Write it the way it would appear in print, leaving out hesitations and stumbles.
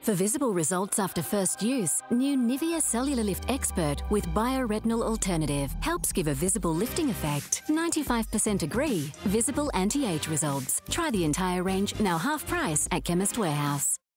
For visible results after first use, new Nivea Cellular Lift Expert with Bioretinol Alternative helps give a visible lifting effect. 95% agree. Visible anti-age results. Try the entire range, now half price at Chemist Warehouse.